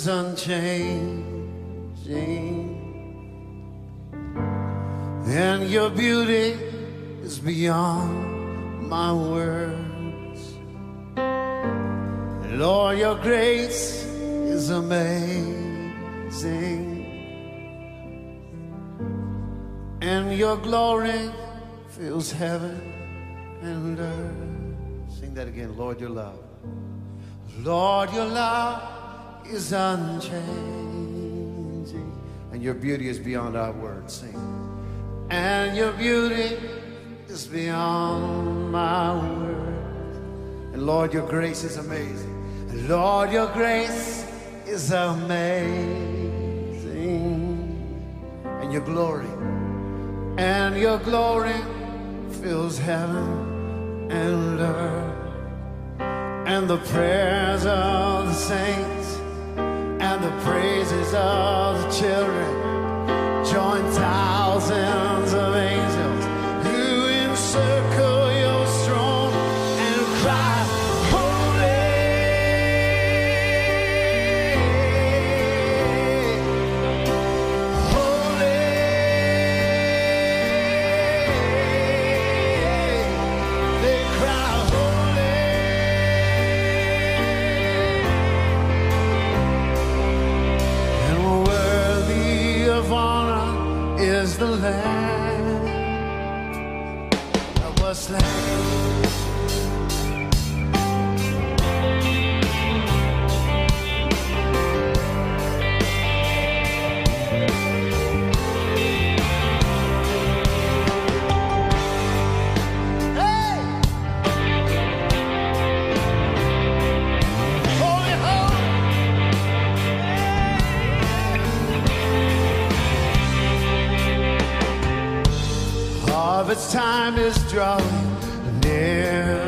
is unchanging, and your beauty is beyond my words. Lord, your grace is amazing, and your glory fills heaven and earth. Sing that again. Lord, your love. Lord, your love is unchanging, and your beauty is beyond our words. Sing. And your beauty is beyond my words. And Lord, your grace is amazing. And Lord, your grace is amazing. And your glory fills heaven and earth. And the prayers of the saints and the praises of the children join thousands of angels who encircle your throne and cry, holy, holy. They cry, holy. And worthy of honor is the Lamb that was slain. Hey! Holy, holy! Harvest time is drawing nearer,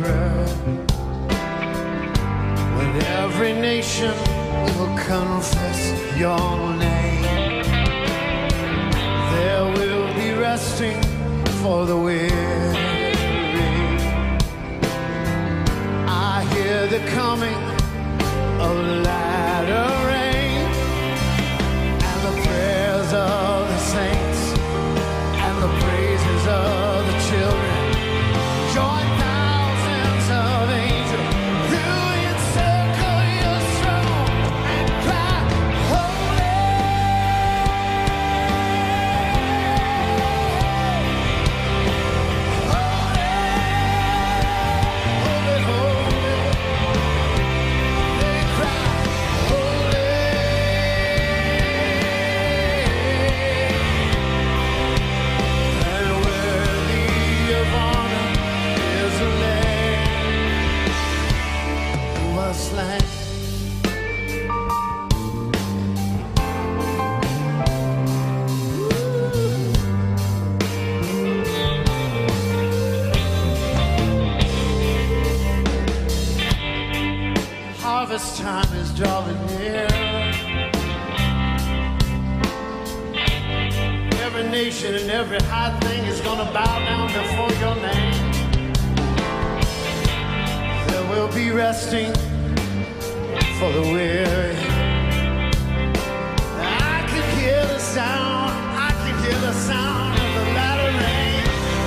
when every nation will confess your name. There will be resting for the weary. I hear the coming of latter rain, and the prayers of the saints and the praises of the children join thousands of angels who encircle your throne and cry, holy, holy, holy, holy. They cry, holy. And worthy of honor is the Lamb who was slain. Harvest time is drawing near. Every nation and every high thing is gonna bow down before your name. There will be resting for the weary. I can hear the sound, I can hear the sound of the latter rain,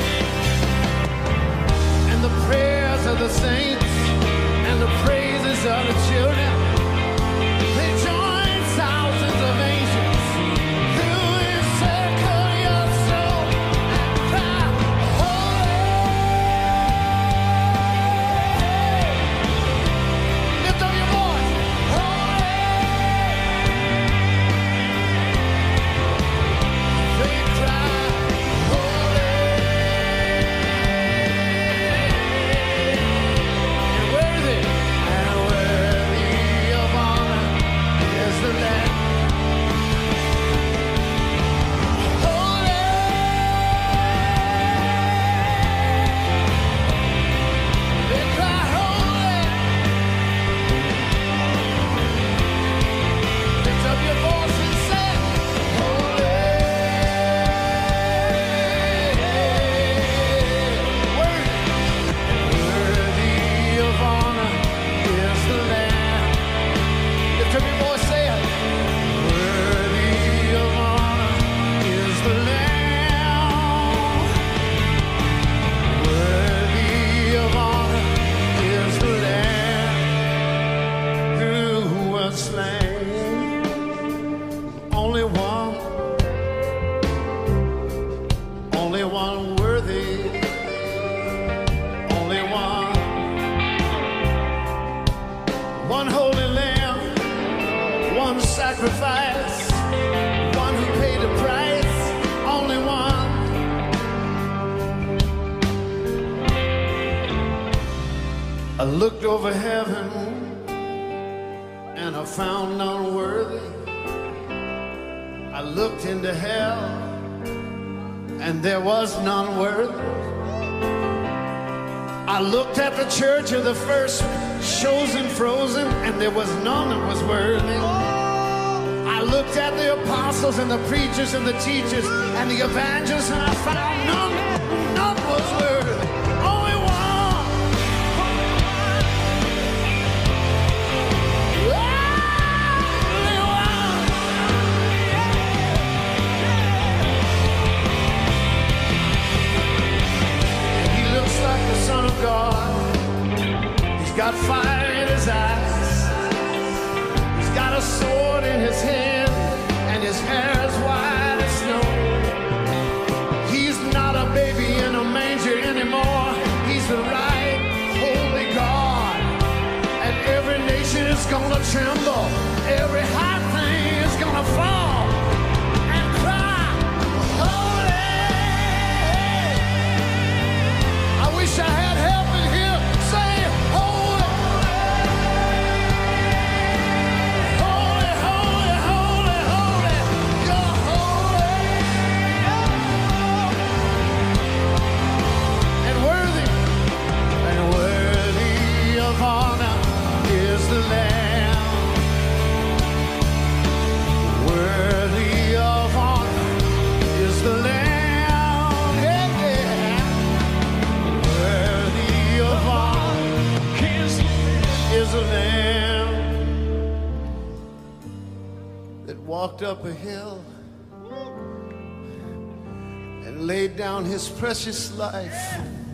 and the prayers of the saints and the praises of the children. They join thousands of angels who encircle your soul and cry, holy. Lift up your voice, holy. over heaven, and I found none worthy. I looked into hell, and there was none worthy. I looked at the church of the first chosen frozen, and there was none that was worthy. I looked at the apostles and the preachers and the teachers and the evangelists, and I found none was worthy. Only one. Only one. And he looks like the Son of God. He's got fire in his eyes. He's got a sword in his hand, and his hair is white as snow. He's not a baby in a manger anymore. He's the right, holy God. And every nation is gonna tremble. Every high thing is gonna fall and cry, holy. I wish I had help in here. Say, holy. Holy, holy, holy, holy. You're holy. And worthy of honor is the Lamb. Worthy of honor is the Lamb. Yeah, yeah. Worthy of honor is the Lamb that walked up a hill and laid down his precious life.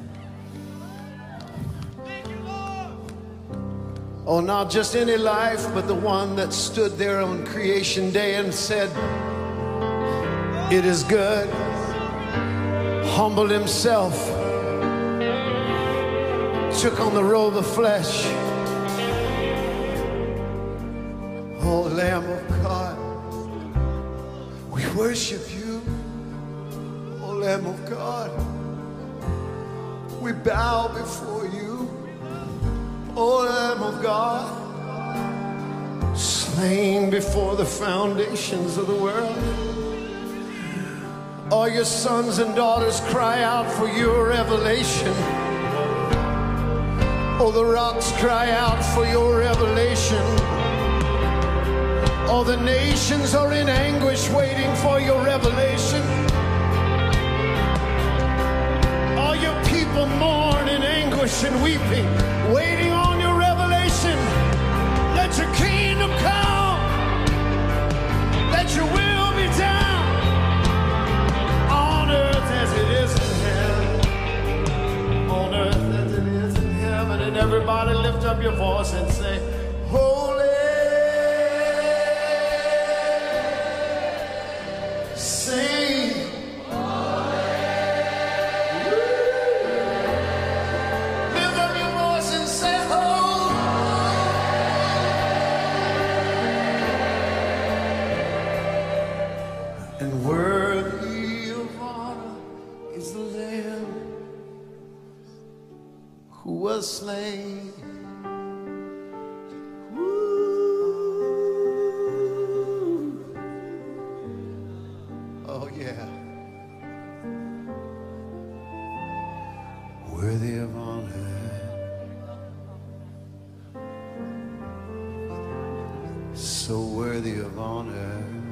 Oh, not just any life, but the one that stood there on creation day and said, "It is good." Humbled himself, took on the robe of flesh. Oh, Lamb of God, we worship you. Oh, Lamb of God, we bow before you. Oh, Lamb of God, slain before the foundations of the world. All your sons and daughters cry out for your revelation. Oh, the rocks cry out for your revelation. All the nations are in anguish waiting for your revelation. All your people mourn in anguish and weeping, waiting on your revelation. Let your kingdom come. Let your will be done on earth as it is in heaven. On earth as it is in heaven. And everybody lift up your voice and say, holy. Sing. Lift up your voice and say, holy. And worthy of honor is the Lamb who was slain. Oh, yeah. Worthy of honor. So worthy of honor.